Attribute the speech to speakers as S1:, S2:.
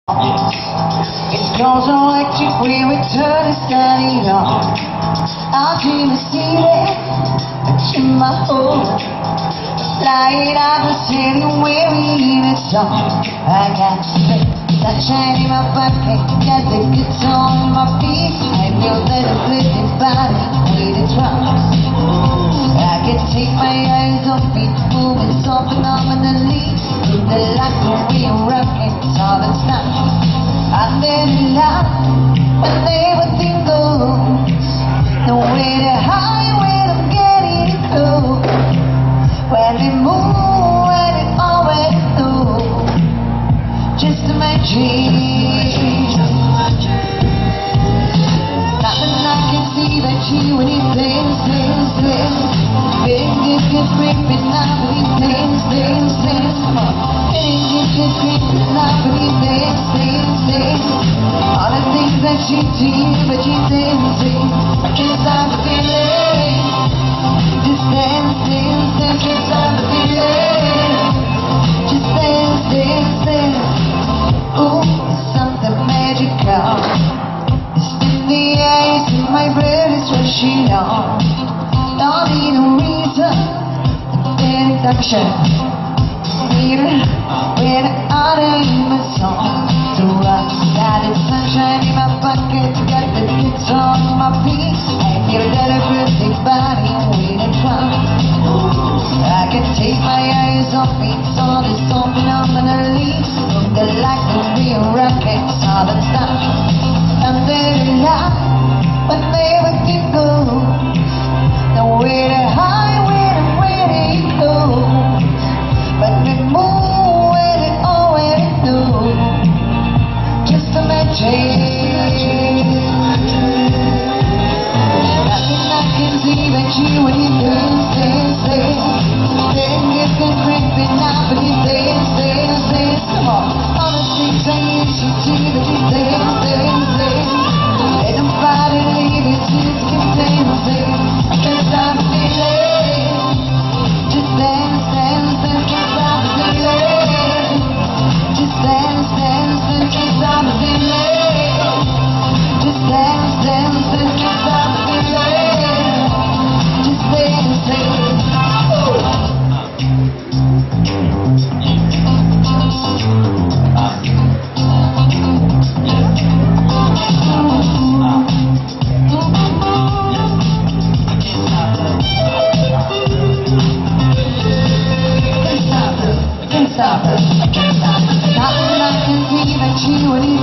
S1: It goes electric, we return to study on. I'll dream of seated in my home. Light up the city where we leave it song. I got sunshine in my pocket, got the guitar on my feet. I feel that I'm lifting body with the drums. I can take my eyes off it, moving so phenomenally. In the light when we are rocking, it's all the time. I never laughed when they were tingles. The way the highway I'm getting close. When they move, when it always do. Just a magic. Nothing I can see but you when you dance. Fingers get creeping up when you dance. Come on. Fingers get creeping up when you dance. All the things that you do, but you dancing. I can't stop the feeling. Just dancing, can't stop the feeling. Just dancing. Ooh, something magical. It's in the eyes and my blood is rushing on. Don't need a reason, introduction. Need when I in my song. So I got the sunshine in my pocket, got the guitar on my feet. I feel that I could take body with a drum. I can take my eyes off it, all this so phenomenally. From the light when we are rocking, all the time. And they laugh when they were giggle. The way the highway and where they go. But we move when it always do. Just a magic. Nothing I can see but you when you dance. Then you can creeping up when you dance. Come on, all the things I used to do but you dance. Let nobody leave it, just keep dancing. I can't stop the feeling. Just dance, can't stop the feeling. Just dance, can't stop the feeling. Just dance, can't stop the feeling. Just dancing. Stop it. I can't stop it. Nothing I can see but you and you.